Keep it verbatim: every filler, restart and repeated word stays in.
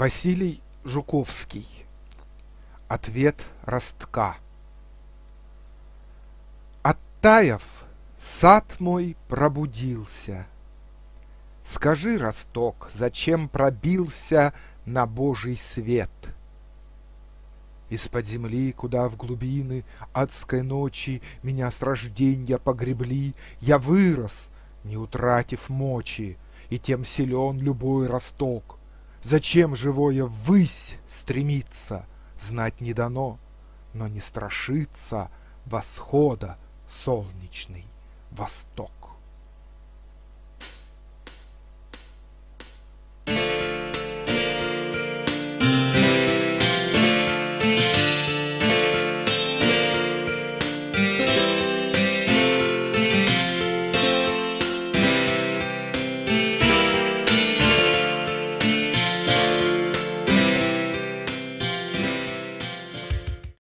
Василий Жуковский. Ответ ростка. Оттаяв, сад мой пробудился. Скажи, росток, зачем пробился на Божий свет? Из-под земли, куда в глубины адской ночи меня с рожденья погребли, я вырос, не утратив мочи, и тем силен любой росток. Зачем живое ввысь стремиться, знать не дано, но не страшится восхода солнечный восток.